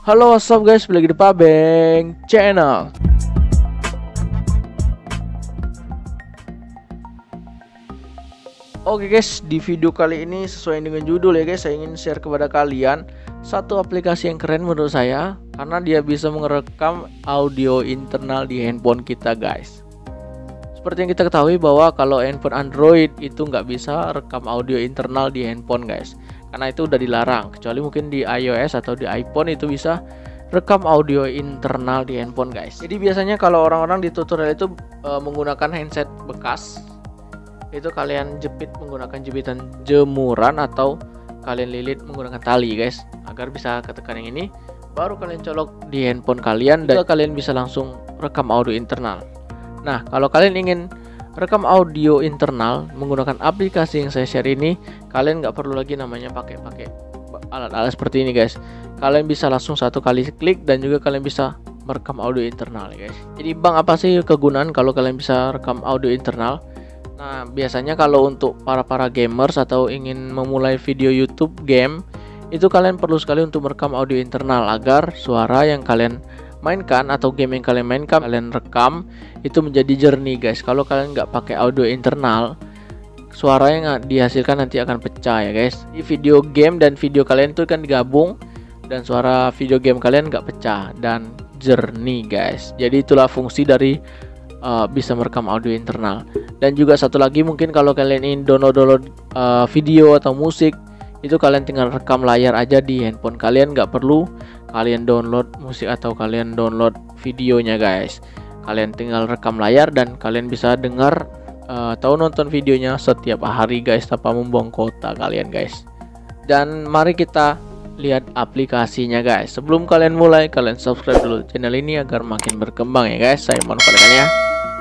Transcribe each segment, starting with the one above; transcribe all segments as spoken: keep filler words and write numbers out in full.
Halo, what's up guys, balik lagi di Pabeng Channel. Oke guys, di video kali ini sesuai dengan judul ya guys, saya ingin share kepada kalian satu aplikasi yang keren menurut saya, karena dia bisa merekam audio internal di handphone kita guys. Seperti yang kita ketahui bahwa kalau handphone Android itu nggak bisa rekam audio internal di handphone guys, karena itu udah dilarang. Kecuali mungkin di iOS atau di iPhone itu bisa rekam audio internal di handphone guys. Jadi biasanya kalau orang-orang di tutorial itu e, menggunakan handset bekas, itu kalian jepit menggunakan jepitan jemuran atau kalian lilit menggunakan tali guys, agar bisa ketekan yang ini, baru kalian colok di handphone kalian dan kalian bisa langsung rekam audio internal. Nah, kalau kalian ingin rekam audio internal menggunakan aplikasi yang saya share ini, kalian nggak perlu lagi namanya pakai-pakai alat-alat seperti ini guys. Kalian bisa langsung satu kali klik dan juga kalian bisa merekam audio internal ya guys. Jadi bang, apa sih kegunaan kalau kalian bisa rekam audio internal? Nah, biasanya kalau untuk para-para gamers atau ingin memulai video YouTube game, itu kalian perlu sekali untuk merekam audio internal agar suara yang kalian mainkan atau game yang kalian mainkan, kalian rekam itu menjadi jernih guys. Kalau kalian nggak pakai audio internal, suara yang dihasilkan nanti akan pecah ya guys. Di video game dan video kalian itu kan digabung dan suara video game kalian nggak pecah dan jernih guys. Jadi itulah fungsi dari uh, bisa merekam audio internal. Dan juga satu lagi, mungkin kalau kalian ingin download-download uh, video atau musik, itu kalian tinggal rekam layar aja di handphone kalian, nggak perlu kalian download musik atau kalian download videonya guys. Kalian tinggal rekam layar dan kalian bisa dengar uh, atau nonton videonya setiap hari guys, tanpa membuang kuota kalian guys. Dan mari kita lihat aplikasinya guys. Sebelum kalian mulai, kalian subscribe dulu channel ini agar makin berkembang ya guys. Saya mohon kalian ya.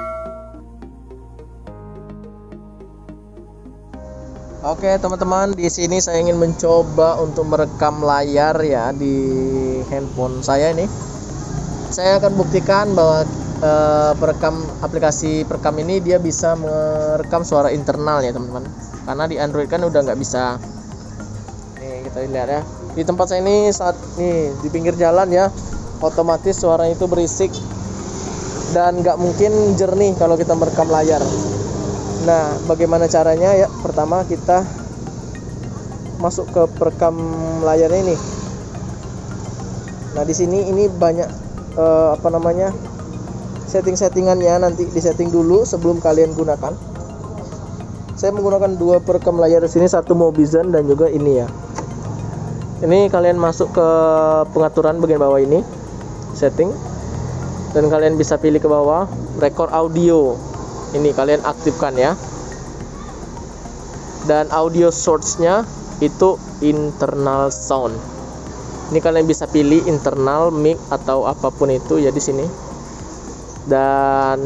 Oke teman-teman, di sini saya ingin mencoba untuk merekam layar ya di handphone saya ini. Saya akan buktikan bahwa e, perekam aplikasi perekam ini dia bisa merekam suara internal ya teman-teman. Karena di Android kan udah nggak bisa. Nih kita lihat ya. Di tempat saya ini saat nih di pinggir jalan ya, otomatis suara itu berisik dan nggak mungkin jernih kalau kita merekam layar. Nah, bagaimana caranya ya? Pertama kita masuk ke perekam layar ini. Nah, di sini ini banyak eh, apa namanya? setting-settingannya, nanti disetting dulu sebelum kalian gunakan. Saya menggunakan dua perekam layar di sini, satu Mobizen dan juga ini ya. Ini kalian masuk ke pengaturan bagian bawah ini, setting. Dan kalian bisa pilih ke bawah record audio. Ini kalian aktifkan ya. Dan audio source-nya itu internal sound. Ini kalian bisa pilih internal mic atau apapun itu ya di sini. Dan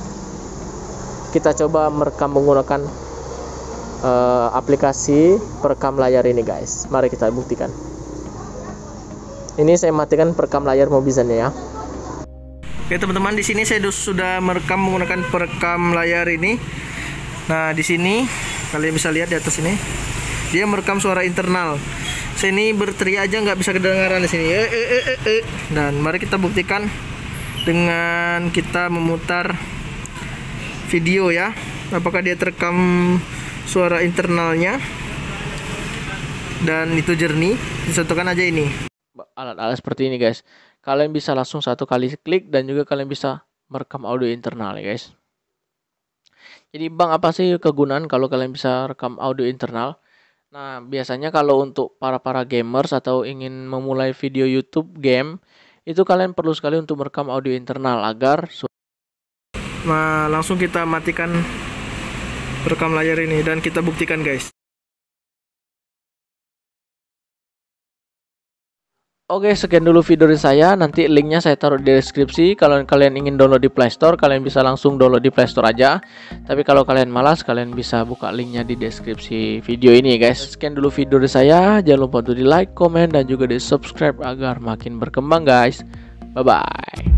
kita coba merekam menggunakan uh, aplikasi perekam layar ini guys. Mari kita buktikan. Ini saya matikan perekam layar Mobizen ya. Oke teman-teman, di sini saya sudah merekam menggunakan perekam layar ini. Nah, di sini kalian bisa lihat di atas ini, dia merekam suara internal. Saya ini berteriak aja nggak bisa kedengaran di sini. E -e -e -e -e. Dan mari kita buktikan dengan kita memutar video ya, apakah dia terekam suara internalnya dan itu jernih. Disatukan aja ini alat-alat seperti ini guys. Kalian bisa langsung satu kali klik dan juga kalian bisa merekam audio internal ya guys. Jadi bang, apa sih kegunaan kalau kalian bisa rekam audio internal? Nah, biasanya kalau untuk para-para gamers atau ingin memulai video YouTube game, itu kalian perlu sekali untuk merekam audio internal agar nah, langsung kita matikan perekam layar ini dan kita buktikan guys. Oke, sekian dulu video dari saya. Nanti linknya saya taruh di deskripsi. Kalau kalian ingin download di Play Store, kalian bisa langsung download di Play Store aja. Tapi kalau kalian malas, kalian bisa buka linknya di deskripsi video ini ya guys. Sekian dulu video dari saya. Jangan lupa untuk di like, komen, dan juga di subscribe agar makin berkembang guys. Bye bye.